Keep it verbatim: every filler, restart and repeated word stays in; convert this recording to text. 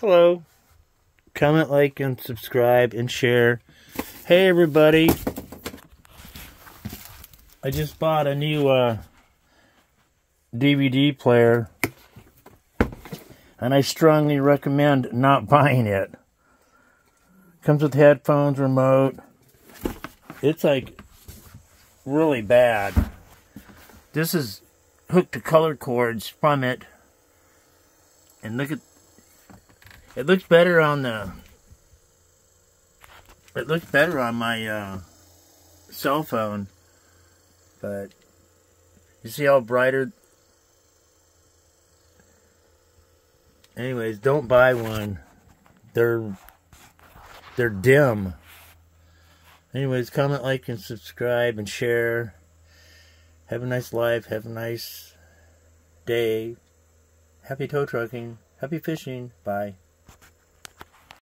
Hello. Comment, like, and subscribe, and share. Hey, everybody. I just bought a new uh, D V D player. And I strongly recommend not buying it. Comes with headphones, remote. It's like really bad. This is hooked to color cords from it. And look at, it looks better on the, it looks better on my uh, cell phone. But you see how brighter. Anyways, don't buy one. They're they're dim. Anyways, comment, like, and subscribe, and share. Have a nice life. Have a nice day. Happy tow trucking. Happy fishing. Bye.